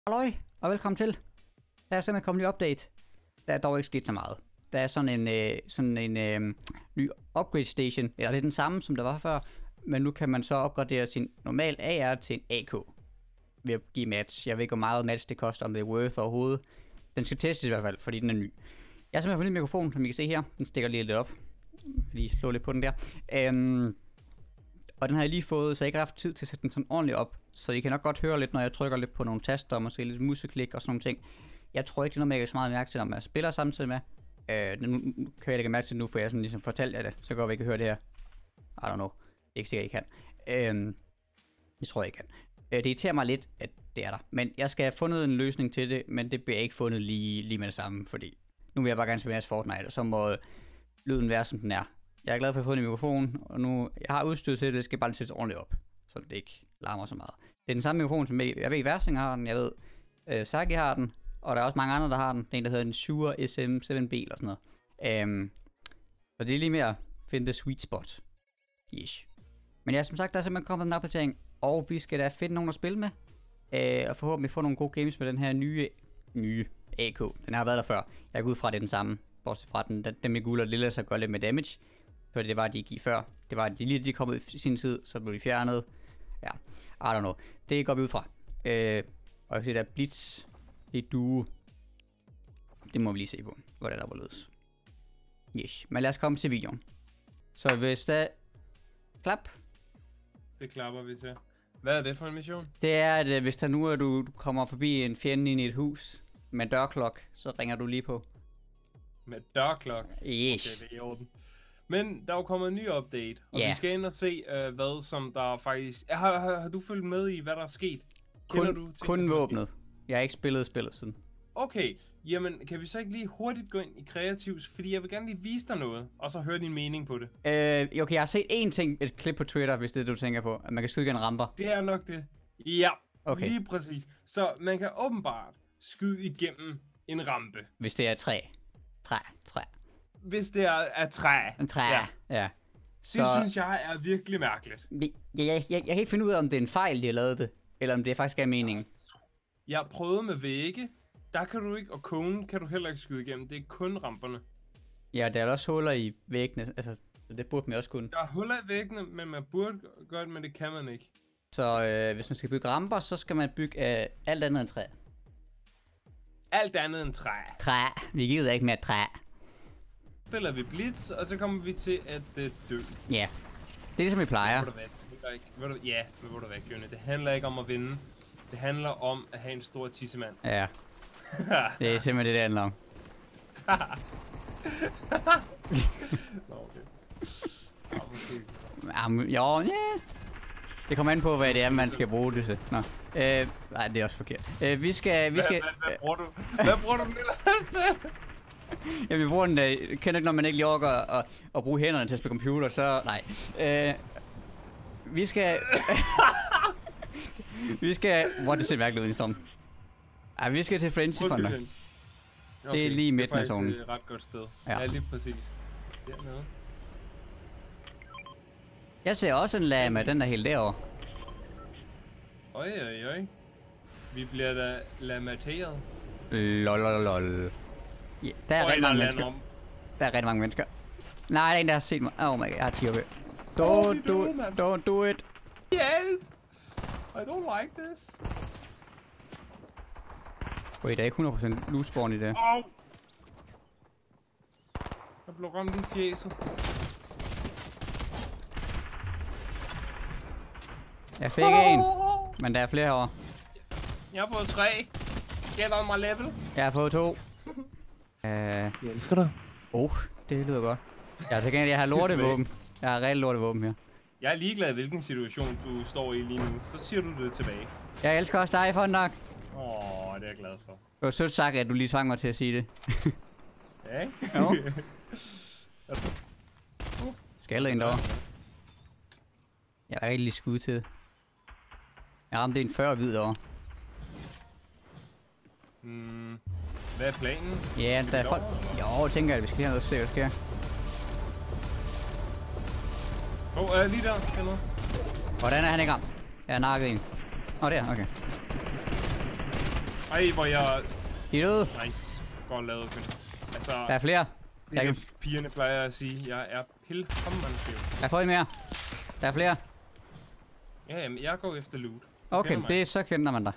Halløj, og velkommen til. Der er simpelthen kommet en ny update. Der er dog ikke sket så meget. Der er sådan en ny upgrade station, eller det er den samme, som der var før, men nu kan man så opgradere sin normal AR til en AK ved at give match. Jeg ved ikke, hvor meget match det koster, om det er worth overhovedet. Den skal testes i hvert fald, fordi den er ny. Jeg har simpelthen fundet en mikrofon, som I kan se her. Den stikker lige lidt op. Lige slå lidt på den der. Og den har jeg lige fået, så jeg ikke har haft tid til at sætte den sådan ordentligt op. Så I kan nok godt høre lidt, når jeg trykker lidt på nogle taster, og måske lidt museklik og sådan nogle ting. Jeg tror ikke, det er noget, man kan så meget mærke til, når man spiller samtidig med. Nu kan jeg lægge mærke til nu, for jeg sådan ligesom fortalt jer det. Så går vi ikke høre det her. I don't know. Det er ikke sikkert, I kan. Det tror jeg ikke kan. Det irriterer mig lidt, at det er der. Men jeg skal have fundet en løsning til det, men det bliver ikke fundet lige med det samme, fordi nu vil jeg bare gerne spille Fortnite, og så må lyden være, som den er. Jeg er glad for at få en mikrofon, og nu jeg har udstyret til det, det skal bare sættes ordentligt op, så det ikke larmer så meget. Det er den samme mikrofon, som jeg ved, Versing har den, jeg ved, Saki har den, og der er også mange andre, der har den. Det er en, der hedder en Shure SM7B eller sådan noget. Så det er lige mere at finde the sweet spot. Yes. Men ja, som sagt, der er simpelthen kommet en opdatering, og vi skal da finde nogen at spille med. Og forhåbentlig få nogle gode games med den her nye AK. Den har været der før. Jeg går ud fra, at det er den samme. Bortset fra den med guld og lille, så går lidt med damage. For det var, de gik før. Det var, de kom ud i sin tid, så blev de fjernet. Ja, I don't know. Det går vi ud fra. Og jeg kan se, der er Blitz. Det er Duo. Det må vi lige se på, hvordan der var ledes. Yes, men lad os komme til videoen. Så hvis der... Klap. Det klapper vi til. Hvad er det for en mission? Det er, at hvis der nu er du kommer forbi en fjende ind i et hus med dørklok, så ringer du lige på. Med dørklok? Yes. Okay, det er i orden. Men der er jo kommet en ny update, og vi skal ind og se, hvad som der faktisk... Har du fulgt med i, hvad der er sket? Kun våbnet. Jeg har ikke spillet spillet siden. Okay, jamen kan vi så ikke lige hurtigt gå ind i kreativt, fordi jeg vil gerne lige vise dig noget, og så høre din mening på det. Okay, jeg har set én ting, et klip på Twitter, hvis det er det, du tænker på, at man kan skyde gennem ramper. Det er nok det. Ja, okay. Lige præcis. Så man kan åbenbart skyde igennem en rampe. Hvis det er træ. Hvis det er træ. En træ, ja. Så... Det synes jeg er virkelig mærkeligt. Jeg kan ikke finde ud af, om det er en fejl, de har lavet det, eller om det faktisk er meningen. Jeg prøvede med vægge. Der kan du ikke, og konen kan du heller ikke skyde igennem. Det er kun ramperne. Ja, der er også huller i væggene, altså det burde man også kunne. Der er huller i væggene, men man burde gøre det, men det kan man ikke. Så hvis man skal bygge ramper, så skal man bygge alt andet end træ. Alt andet end træ. Træ. Vi gider ikke mere træ. Spiller vi Blitz, og så kommer vi til at dø. Ja, det er ligesom vi plejer. Ved du hvad, Kjønne? Det handler ikke om at vinde. Det handler om at have en stor tissemand. Ja. Det er simpelthen det handler om. Nå, okay. Ja. Det kommer an på, hvad det er, man skal bruge det til. Nå. Nej, det er også forkert. Vi skal... Hvad bruger du den ellers til? Ja, vi bruger den... Kender ikke, når man ikke lige orker at bruge hænderne til at spille computer, så... Nej. Vi skal... Hvor det ser mærkeligt ud i stormen. Ej, vi skal til Frenzy Thunder. Okay, det er lige midten af zonen. Det er et ret godt sted. Ja, lige præcis. Dernede. Jeg ser også en lama, den der helt derovre. Oj. Vi bliver da lamateret. Lol. Ja, der er rigtig mange mennesker. Der er rigtig mange mennesker. Nej, der er en, der har set mig. Oh my god, jeg har 10 op. Don't do it. Hjælp! I don't like this. Wait, der er ikke 100% loot-spawn i det. Jeg blev ramt i fjeset. Jeg fik en, men der er flere herovre. Jeg har fået 3. Gælder mig level. Jeg har fået 2. Jeg elsker dig. Det lyder godt. Jeg har lortevåben. Jeg har rigtig lortevåben her. Jeg er ligeglad i hvilken situation du står i lige nu. Så siger du det tilbage. Jeg elsker også dig, Fondak. Det er jeg glad for. Det var sødt sagt, at du lige tvang mig til at sige det. Ja, ikke? Jo. Skal en derovre. Jeg er rigtig lige skud til det. Jeg ramte en 40 hvid derovre. Hvad er planen? Ja, der er folk... Jo, jeg tænker, at vi skal hernede og se, hvad der sker. Lige der. Hernede. Hvordan er han i gang? Jeg har nakket en. Der, okay. Ej, hvor jeg... I døde. Nice. Godt lavet, Finn. Altså... Der er flere. Det pigerne plejer at sige. Jeg er pilhammerende skæv. Jeg får en mere. Der er flere. Ja, jamen, jeg går efter loot. Okay, det er så kender man dig.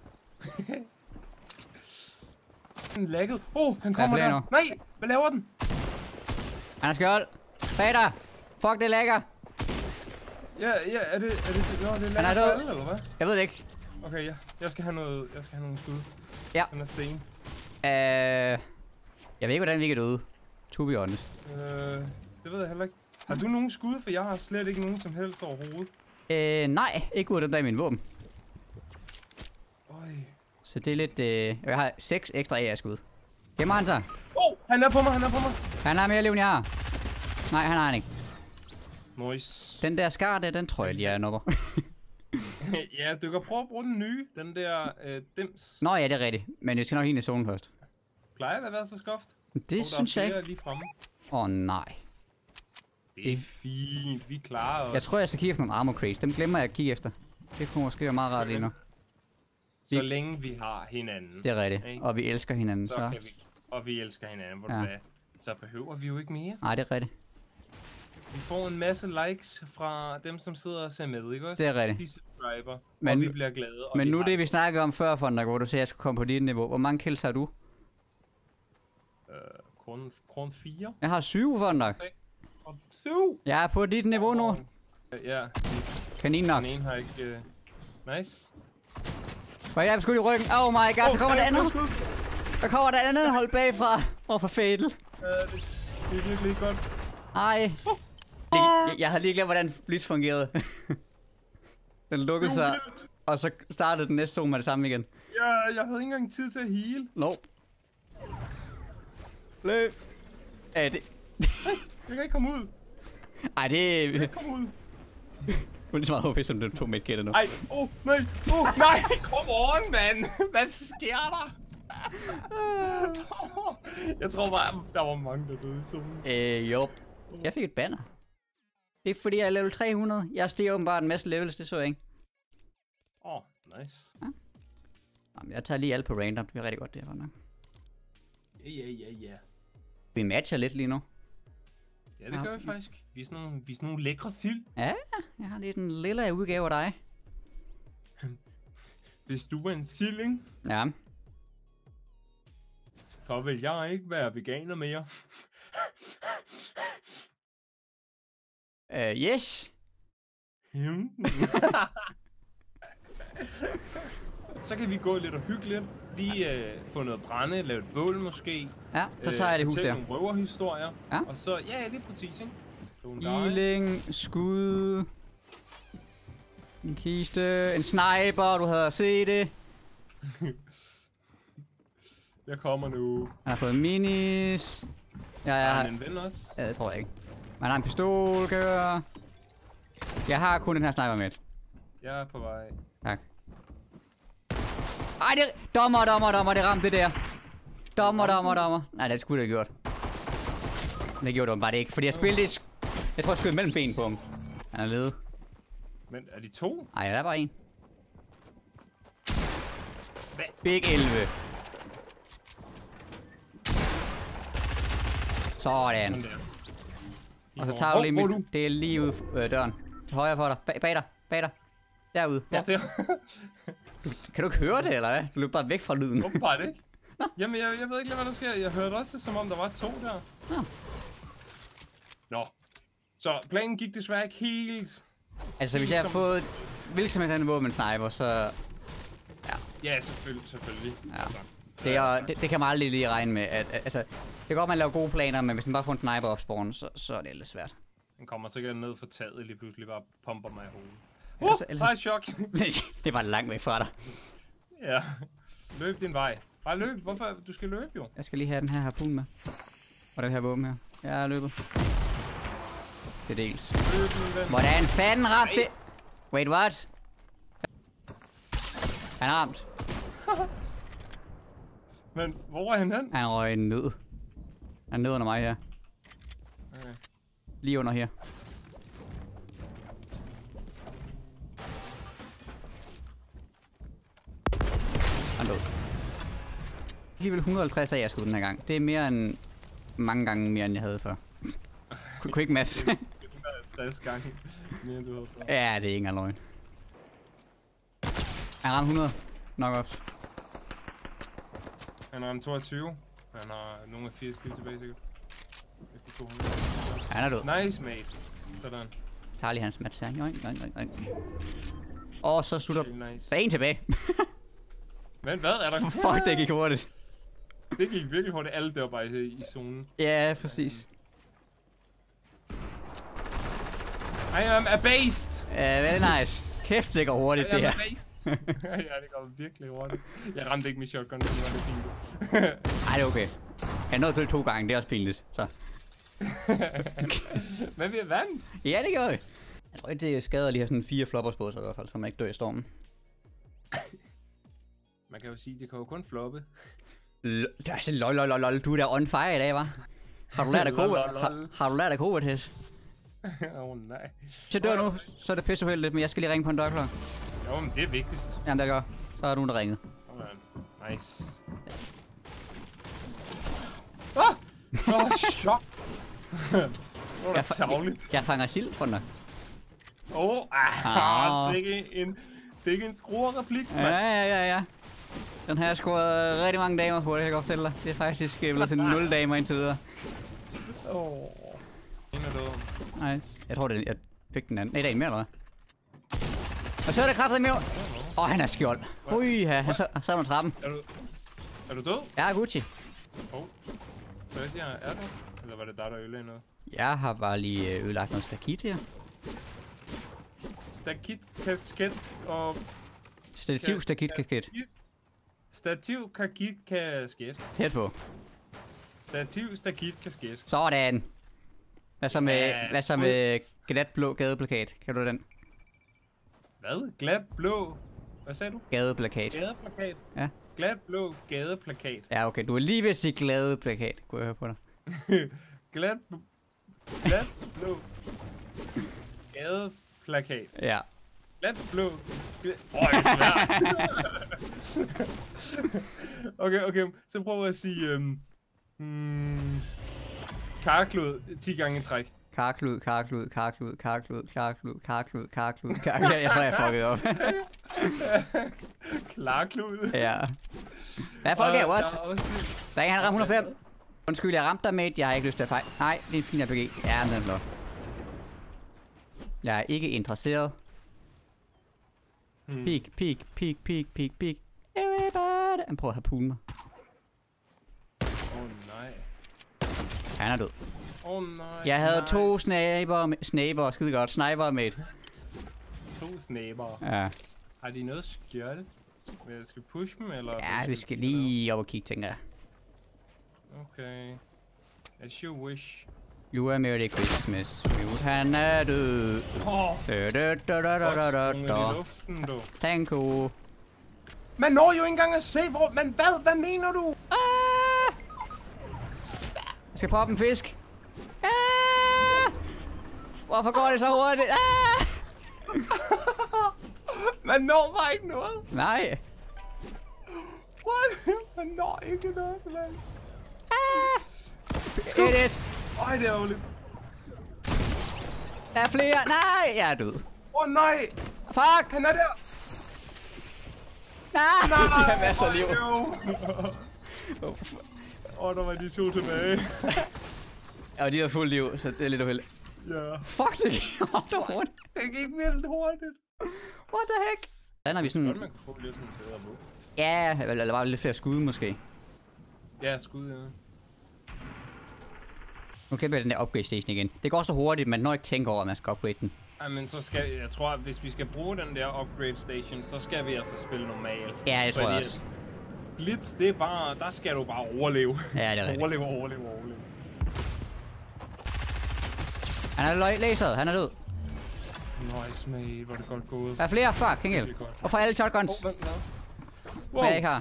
Den lagget. Han kommer der. Nej, hvad laver den? Han er skjold. Bag dig. Fuck, det lækker. Ja, er det... Nå, det er lækker falde, eller hvad? Jeg ved det ikke. Okay, ja. Jeg skal have nogle skud. Ja. Den er sten. Jeg ved ikke, hvordan vi kan døde. To be honest. Det ved jeg heller ikke. Har du nogen skud? For jeg har slet ikke nogen som helst overhovedet. Nej. Ikke ud af den der i min våben. Øj. Så det er lidt... Jeg har 6 ekstra AR-skud. Gemmer han sig? Han er på mig, Han har mere liv, end jeg har. Nej, han har han ikke. Nice. Den der skar der, den tror jeg lige, jeg nupper. Ja, du kan prøve at bruge den nye. Den der dims. Nå ja, det er rigtigt. Men jeg skal nok lige ind i zonen først. Plejer det at være så skoft? Det synes jeg ikke. Lige fremme. Nej. Det er fint, vi klarer os. Jeg tror, jeg skal kigge efter nogle armor crates. Dem glemmer jeg at kigge efter. Det kunne måske være meget rart lige nu. Så længe vi har hinanden. Det er rigtigt. Ikke? Og vi elsker hinanden. Så kan vi. Og vi elsker hinanden, hvor du så behøver vi jo ikke mere. Nej, det er rigtigt. Vi får en masse likes fra dem, som sidder og ser med, ikke også? Det er rigtigt. De subscriber, men, og vi bliver glade. Men nu det, vi snakkede om før, Fonda, hvor du sagde, at jeg skulle komme på dit niveau. Hvor mange kills har du? Kron 4. Jeg har 7, Fonda. 7? Jeg er på dit niveau nu. Ja. Kanin nok. Den ene har ikke... Nice. Hvor jeg er skudt i ryggen. Oh my god, så kommer det andet. Der kommer der andet hold bagfra. For fatal. Det er virkelig godt. Ej. Jeg havde lige glemt, hvordan Blitz fungerede. Den lukkede sig, og så startede den næste zone med det samme igen. Ja, jeg havde ikke engang tid til at heal. Nope. Løb. Det... Jeg kan ikke komme ud. Ej, det... Jeg kan ikke komme ud. Det er lige så meget håb, som den to medkætter nu. Ej, nej, nej, come on, mand. Hvad sker der? Jeg tror bare, der var mange, der døde i zonen. Jo. Jeg fik et banner. Det er fordi, jeg er level 300. Jeg stiger åbenbart en masse levels, det så jeg ikke. Nice. Ja. Jamen, jeg tager lige alt på random. Det er rigtig godt, det her. Ja. Vi matcher lidt lige nu. Ja, det gør vi faktisk. Vi er sådan nogle lækre sild. Ja, jeg har lige den lille udgave af dig. Hvis du er en sild, ikke? Ja. Så vil jeg ikke være veganer mere. Yes. Så kan vi gå lidt og hygge lidt. Lige få noget brænde, lave et bål måske. Ja, så tager jeg det hus der. Nogle røverhistorier. Ja. Og så, ja, det er præcis, ikke? Healing, skud. En kiste, en sniper, du havde set det. Jeg kommer nu. Han har fået minis. Ja, har han en ven også? Ja, det tror jeg ikke. Man har en pistol, gør. Jeg har kun den her sniper med. Jeg er på vej. Tak. Ej, det... Dommer, det ramte det der. Dommer. Nej, det skulle det have gjort. Det gjorde det bare det ikke, fordi jeg spillede det... Jeg tror, jeg skød mellem ben på ham. Han er ledet. Men er de to? Nej, der er bare en. Hvad? Big 11. Sådan. Og så tager du lige mit... Det er lige ude døren. Til højre for dig. Bag dig. Derude. Der. Kan du ikke høre det, eller hvad? Du løber bare væk fra lyden. Åbenbart ikke. Jamen, jeg ved ikke, hvad der sker. Jeg hørte også, som om der var to der. Nå. Så planen gik desværre ikke helt... Altså, hvis jeg har fået hvilket som helst andet våben sniper, så... Ja, selvfølgelig. Ja. Altså. Det kan man aldrig lige regne med. Altså, det kan godt, man laver gode planer, men hvis man bare får en sniper opspawnen, så er det lidt svært. Den kommer sikkert ned for taget lige pludselig bare pumper mig i hovedet. Bare chok. Det var langt væk fra dig. Ja. Løb din vej. Bare løb. Hvorfor? Du skal løbe jo. Jeg skal lige have den her harpun med. Og det her våben her. Jeg er løbet. Det er dels. Hvordan fanden ramte det? Wait, what? Han er ramt. Men hvor er han hen? Han røg ned. Han er ned under mig her. Okay. Lige under her. Han død. Alligevel 150 af jeg skulle den her gang. Det er mere end mange gange mere, end jeg havde før. Quick mass. 150 gange mere, end du havde før. Ja, det er ikke engang løgn. Han ramte 100. Nok også. Han har en 22. Han har nogle af 80 kills tilbage, sikkert. Hvis de 200. Han er død. Nice, mate. Sådan. Tager lige hans match her. Og så slutter... Nice. Der er en tilbage. Men hvad er der? Fuck, det gik hurtigt. Det gik virkelig hurtigt. Alle der bare i zonen. Ja, præcis. I am abased! Very nice. Kæft, det går hurtigt, det her. Ja, det går virkelig hurtigt. Jeg ramte ikke min shotgun, det var lidt pinligt. Ej, det er okay. Jeg nåede til 2 gange, det er også pinligt, så. Men vi er vand. Ja, det gør vi. Jeg tror ikke, det er skader lige at have sådan 4 floppers på sig i hvert fald, så man ikke dør i stormen. Man kan jo sige, det kan jo kun floppe. Altså, lol, du er der on fire i dag, hva'? Har du lært at har du lært at covid, Hes? Nej. Så dør nu, så er det pisseuheldigt, men jeg skal lige ringe på en dørklokke. Jo, men det er vigtigst. Jamen, det gør. Så er du der ringet. Nice. Chok! Jeg fanger sild for nok. Fik en skruerreplik, mand. Ja. Den har jeg scoret rigtig mange damer på, det kan jeg godt fortælle dig. Det er faktisk blevet til 0 damer indtil videre. En er død. Nej, jeg tror jeg fik den anden. Nej, der er en mere, eller hvad? Og så er der kraftigt mere. Han er skjold. Ui, han sad med trappen. Er du død? Jeg er Gucci. Så er du? Eller var det dig, der ødelagde noget? Jeg har bare lige ødelagt noget stakit her. Stakit, kasket og... Stativ, stakit, kasket. Stativ, kakit, kasket. Tæt på. Stativ, stakit, kasket. Sådan. Hvad så med glat blå gadeplakat? Kan du den? Hvad? Glat blå? Hvad sagde du? Gadeplakat. Gadeplakat? Ja. Glat blå gadeplakat. Ja, okay. Du er lige ved at sige gadeplakat. Kunne jeg høre på dig. Glat blå gadeplakat. Ja. Glat blå... det er svært. Okay. Så prøver jeg at sige... karklud 10 gange i træk. Karklud. Jeg tror, jeg fuckede op. Klarklud. Ja. Hvad folk er, what? Der er han rammer 105. Undskyld, jeg ramte dig, mate. Jeg har ikke lyst til at fejle. Nej, det er en fin RPG. Ja, den er flot. Jeg er ikke interesseret. Peek. Everybody. Han prøver at harpune mig. Nej. Han er død. Nej. Jeg havde 2 sniper, skide godt. Sniper, mate. 2 sniper. Ja. Har de noget skjold? Skal vi push dem, eller? Ja, vi skal lige op og kigge, tænker jeg. Okay. As you wish. You are Merry Christmas. Han er død. Thank you. Man når jo ikke engang at se, hvor... Men hvad mener du? Jeg skal poppe en fisk. Hvorfor går det så hurtigt? Man når bare ikke noget. Nej. What? Man når ikke noget, mand. Skid it. Ej, det er ærgerligt. Der er flere. Nej, jeg er død. Nej. Fuck. Han er der. Nej. De har masser af liv. Der var de 2 tilbage. Ja, de har fuld liv, så det er lidt uheldigt. Ja. Fuck, det gik hurtigt. Det gik vildt hurtigt. What the heck? Hvordan har vi sådan... Godt, man kunne få lidt sådan bedre på. Ja, eller bare lidt flere skud måske. Ja, skud, ja. Nu kæmper jeg den der upgrade station igen. Det går så hurtigt, man når ikke tænker over, at man skal upgrade den. Ej, men så skal... Jeg tror, at hvis vi skal bruge den der upgrade station, så skal vi altså spille normal. Ja, det tror jeg også. Blitz, det er bare... Der skal du bare overleve. Ja, det er rigtigt. Overleve. Han er laseret, han er død. Nice, mate. Hvor er det godt gået. Der er flere, fuck, Engel. Hvorfor alle shotguns? Hvad jeg ikke har.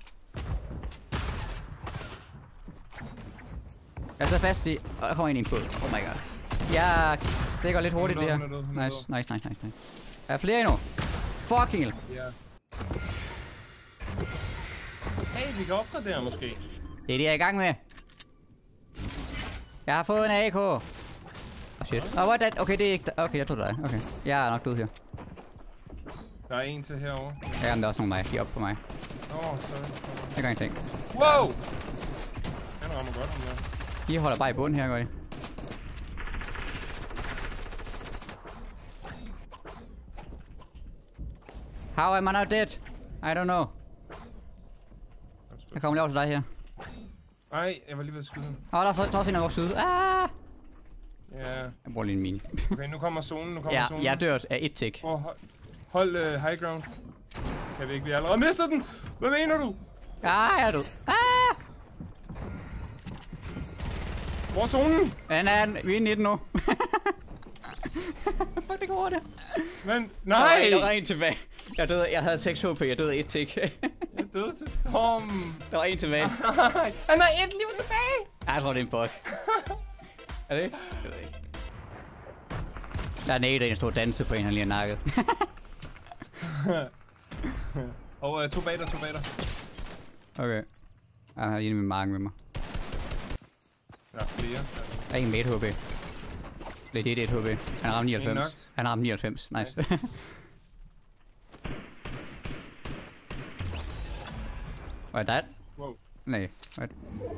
Jeg sidder fast i... Og jeg kommer ind i en båd. Oh my god. Ja, det går lidt hurtigt det her. Nice. Der er flere endnu. Fuck, Engel. Hey, vi kan opgradere måske. Det er det, jeg er i gang med. Jeg har fået en AK. Oh shit. What that? Okay, det er ikke... Okay, jeg tror det er dig. Okay. Jeg er nok død her. Der er en til herovre. Ja, men der er også nogle af mig. De er oppe på mig. Sorry. Jeg gør ingenting. Wow! Han rammer godt, ham der. De holder bare i bunden her, gør de. How am I not dead? I don't know. Jeg kommer lige over til dig her. Nej, jeg var lige ved at skyde. Der er også en af vores side. Ah! Ja. Jeg bruger lige en mini. Okay, nu kommer zonen, Jeg er dørt af et tick. Hold high ground. Kan vi ikke? Vi har allerede mistet den! Hvad mener du? Jeg er død. Ah! Hvor er zonen? Vi er inde i den nu. Fuck, det går over det. Men, nej! Der var en tilbage. Jeg havde 6 HP, jeg døde af et tick. Jeg døde til stormen. Der var en tilbage. Han har et liv tilbage! Jeg tror, det er en bug. Er det? Jeg ved ikke. Der er Nate, der står og danser på en, han lige har nakket. Og 2 bag dig. Okay. Jeg har en med marken med mig. Der er flere. Der er en med 1 HP. Det er 1 HP. Han har ramt 99. Han har ramt 99. Nice. What that? Wow. Nej, what?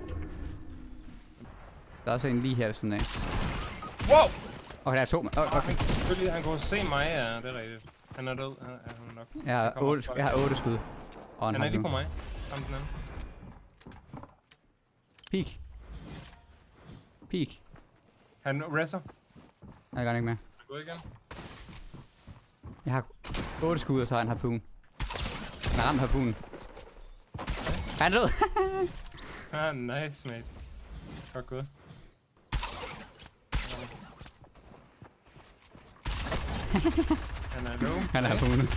Der er også en lige her ved siden af. Wow! Okay, der er 2. Okay. Selvfølgelig, han kunne se mig, ja, det er rigtigt. Han er død, han er nok. Jeg har 8 skud. Og han er lige på mig. Sammen den anden. Peek. Han resser. Jeg gør ikke mere. Han går igen. Jeg har 8 skud, og så har han harpoon. Han har ramt harpoonen. Han er død. Nice, mate. Godt gået. Han er low. Han er harpoonen.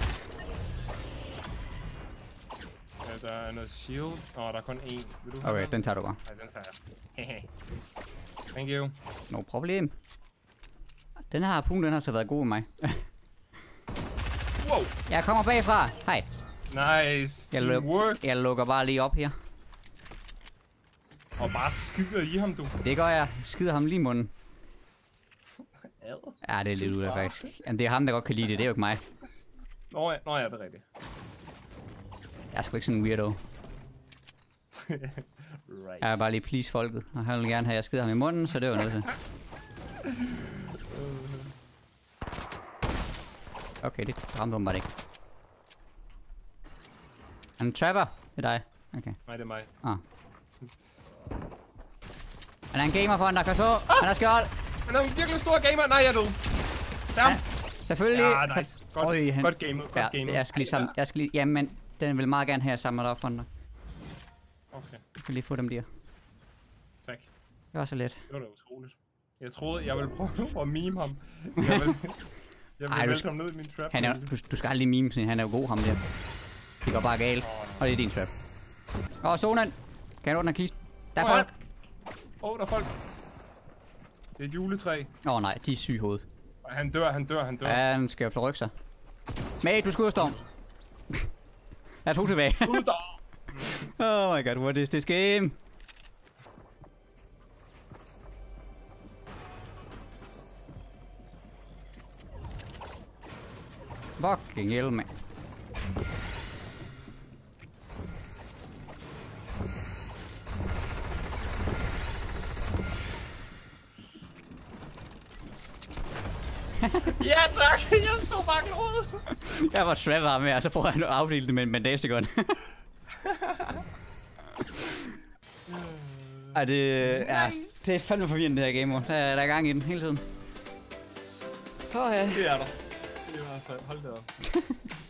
Ja, der er noget shield. Der er kun én. Vil du Okay, den tager du bare. Nej, den tager jeg. Thank you. No problem. Den her harpoon, den har så været god med mig. Wow. Jeg kommer bagfra. Hej. Nice. Jeg lukker bare lige op her. Og bare skider i ham, du. Det gør jeg. Skider ham lige i munden. Ja, det er lidt ud af faktisk. Jamen, det er ham, der godt kan lide det. Det er jo ikke mig. Nå ja, det er rigtigt. Jeg er sgu ikke sådan en weirdo. Right. Jeg er bare lige please folket. Og han vil gerne have, at jeg skider ham i munden, så det er jo noget til. Okay, det ramte hun bare ikke. Han er trapper. Det er dig. Okay. Nej, det er mig. Ah. Han er en gamer for der kan så. Han er skjold. Han er en virkelig stor gamer. Nej, jeg er død. Damn. Selvfølgelig. Ja, nice. Godt gamet. Ja, jeg skal lige sammen. Jamen, den vil meget gerne have sammen med dig foran dig. Okay. Jeg kan lige få dem der. Tak. Det var så let. Det var da utroligt. Jeg troede, jeg ville prøve at meme ham. Jeg vil vælte ham ned i min trap. Du skal aldrig meme sådan, han er jo god ham der. Det går bare galt. Og det er din trap. Zonen! Kan du åbne en kiste? Der er folk! Der er folk! Det er et juletræ. Nej, de er syge hoved. Han dør. Ja, han skal jo forrykke sig. Mate, du skal ud af storm. Jeg er 2 tilbage. Oh my god, what is this game? Fucking hell, man. Ja tak, jeg står bare klodet. Jeg var trapper med, og så prøver jeg at afdele det med en bandagegun. Det er fandme forvirrende det her game, der er gang i den hele tiden. Det er der. Det er i hvert fald. Hold det op.